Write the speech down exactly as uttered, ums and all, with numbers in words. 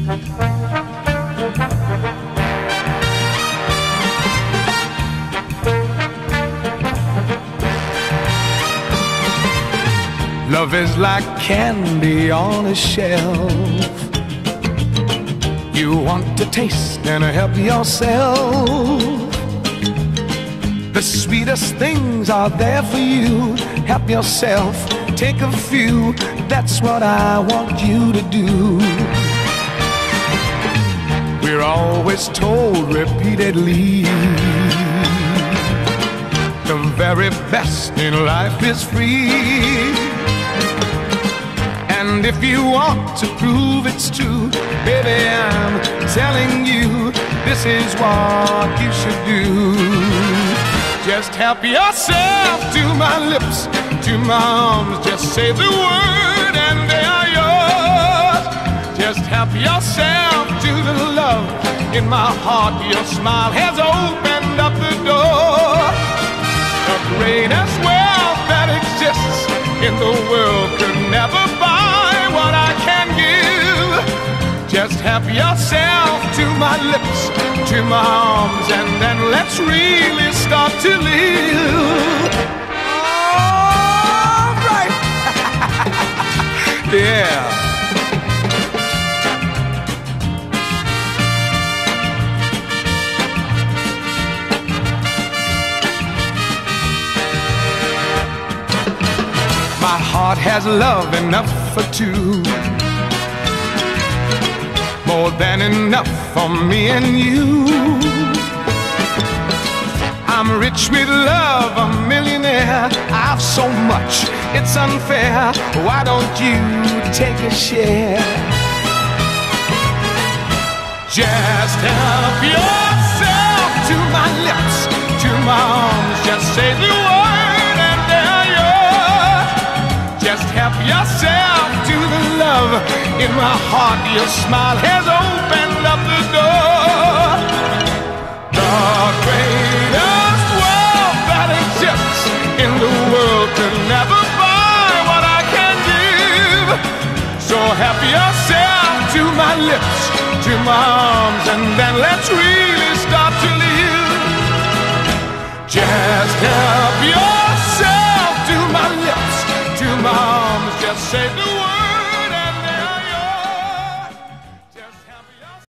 Love is like candy on a shelf. You want to taste and help yourself. The sweetest things are there for you. Help yourself, take a few. That's what I want you to do. We're always told repeatedly, the very best in life is free. And if you want to prove it's true, baby, I'm telling you, this is what you should do. Just help yourself to my lips, to my arms. Just say the word and they are yours. Just help yourself to the love in my heart. Your smile has opened up the door. The greatest wealth that exists in the world could never buy what I can give. Just help yourself to my lips, to my arms, and then let's really start to live. All right. Yeah. My heart has love enough for two, more than enough for me and you. I'm rich with love, a millionaire. I've so much, it's unfair. Why don't you take a share? Just help yourself to my lips, to my arms. Just say the word and they're yours. Just help yourself to the love in my heart. Your smile has opened up the door. The greatest wealth that exists in the world could never buy what I can give. So help yourself to my lips, to my arms, and then let's really start to